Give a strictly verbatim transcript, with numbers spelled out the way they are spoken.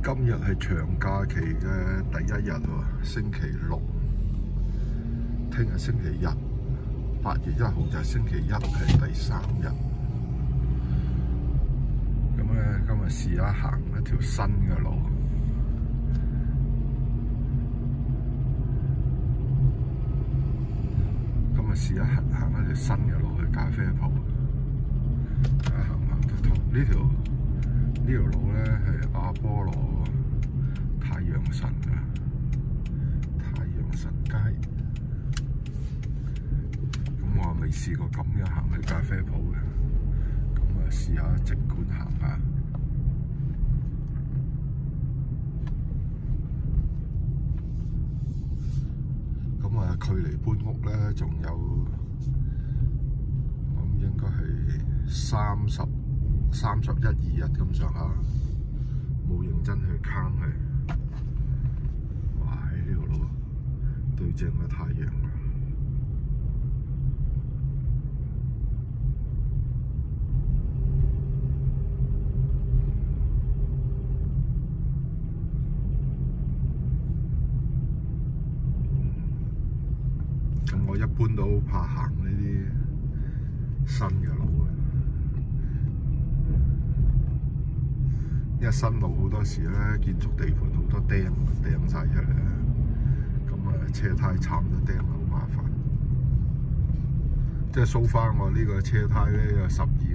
今日係長假期嘅第一日喎，星期六。聽日星期日，八月一號就係星期一，係第三日。咁咧，今日試下行一條新嘅路。今日試下行行一條新嘅路去咖啡鋪，睇下行唔行得通。呢條呢條路咧係阿波羅太陽神嘅太陽神街。咁我未試過咁樣行去咖啡鋪嘅，咁啊試下直管行下。咁啊，距離搬屋咧仲有，我諗應該係三十三十一二日咁上下，冇認真去坑佢。哇！喺呢條路對正個太陽。咁我一般都怕行呢啲新嘅路嘅，因為新路好多時咧建築地盤好多釘釘晒出嚟咧，咁啊車胎慘咗釘好麻煩。即係 so far 我呢個車胎咧有十二